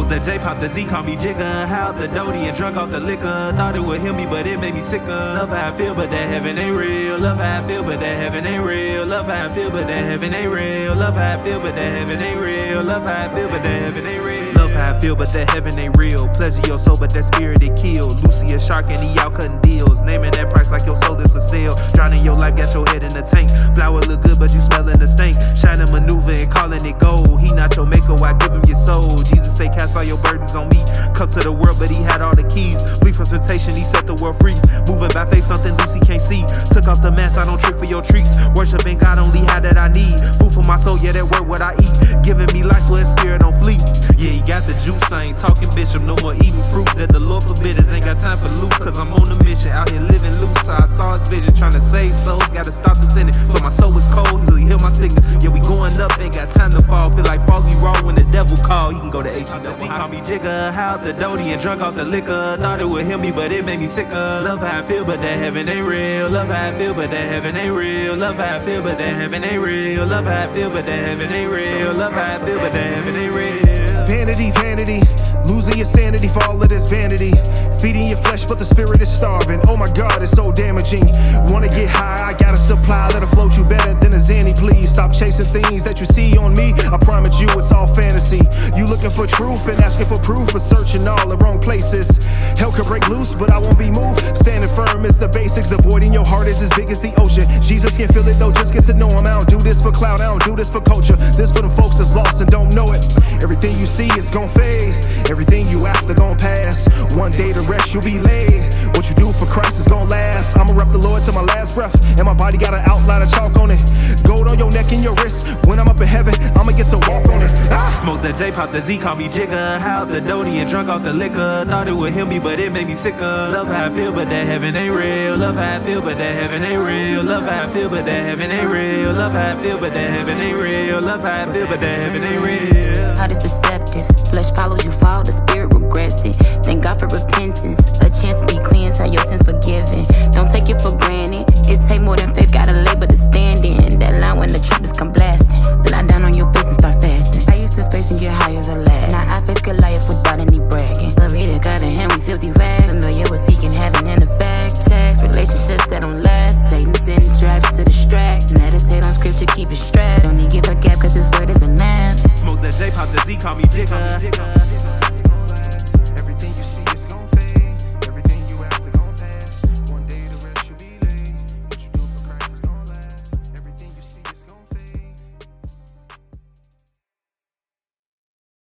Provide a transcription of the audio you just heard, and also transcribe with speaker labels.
Speaker 1: Smoked the J, pop the Z, call me Jigga. How the Dodie and drunk off the liquor. Thought it would heal me, but it made me sicker. Love how I feel, but that heaven ain't real. Love how I feel, but that heaven ain't real. Love how I feel, but that heaven ain't real. Love how I feel, but that heaven ain't real. Love how I feel, but that heaven ain't real. Love how I feel, but that heaven ain't real. Pleasure your soul, but that spirit it kill. Lucy a shark and he out cutting deals. Naming that price like your soul is for sale. Drowning your life, got your head in the tank. Flower look good, but you smelling the stank. Shining maneuver and calling it gold. He not your maker, why give him your soul? Jesus say cast all your burdens on me. Come to the world, but he had all the keys. Flee from temptation, he set the world free. Moving by faith, something Lucy can't see. Took off the mask, I don't trick for your treats. Worshiping God, only had that I need. Food for my soul, yeah, that word what I eat. Giving me life so his spirit don't flee. Yeah, he got the juice, I ain't talking bishop. No more eating fruit that the Lord forbid us. Ain't got time for loot, cause I'm on a mission. Out here living loose, so I saw his vision. Trying to save souls, gotta stop the sinning. So my soul is cold until he heal my sickness. Yeah, we going up, ain't got time to fall. Feel like foggy raw when the devil call. He can go to H-E-double. He call me Jigga. How the Dodie and drunk off the liquor. Thought it would heal me, but it made me sicker. Love how I feel, but that heaven ain't real. Love how I feel, but that heaven ain't real. Love how I feel, but that heaven ain't real. Love how I feel, but that heaven ain't real. Love how I feel, but that heaven ain't real.
Speaker 2: Vanity, vanity, losing your sanity for all of this vanity. Feeding your flesh, but the spirit is starving. Oh my God, it's so damaging. Wanna get high, I got a supply that'll float you better than a Zanny. Please stop chasing things that you see on me. I promise you it's all fantasy. You looking for truth and asking for proof, but searching all the wrong places. Hell could break loose, but I won't be moved. Standing firm is the basics. The void in your heart is as big as the ocean. Jesus can feel it though, just get to know him. I don't do this for clout, I don't do this for culture. This for them folks that's lost and don't know it. Everything you see is gon' fade. Everything you after gon' pass. One day to rest you'll be laid. What you do for Christ is gon' last. I'ma rep the Lord till my last breath. And my body got an outline of chalk on it. Gold on your neck and your wrist. When I'm up in heaven, I'ma get to walk on it.
Speaker 1: Smoke the J, pop the Z, call me Jigga. How the Dodie and drunk off the liquor. Thought it would heal me, but it made me sicker. Love how I feel, but that heaven ain't real. Love how I feel, but that heaven ain't real. Love how I feel, but that heaven ain't real. Love how I feel, but that heaven ain't real. Love how I feel, but that heaven ain't real.
Speaker 3: Heart is deceptive. Flesh follows you fall, the spirit regrets it. Thank God for repentance. A chance to be cleansed, have your sins forgiven. Don't take it for granted. It take more than faith